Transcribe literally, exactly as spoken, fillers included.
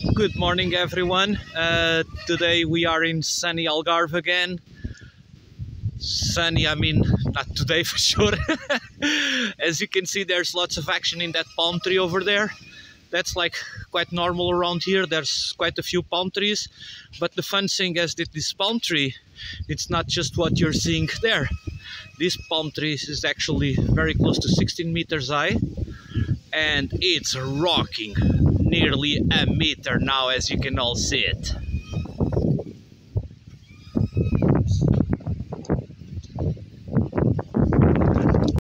Good morning, everyone. Uh, today we are in sunny Algarve again. Sunny, I mean, not today for sure. As you can see, there's lots of action in that palm tree over there. That's like quite normal around here. There's quite a few palm trees. But the fun thing is that this palm tree, it's not just what you're seeing there. This palm tree is actually very close to sixteen meters high. And it's rocking nearly a meter now, as you can all see it.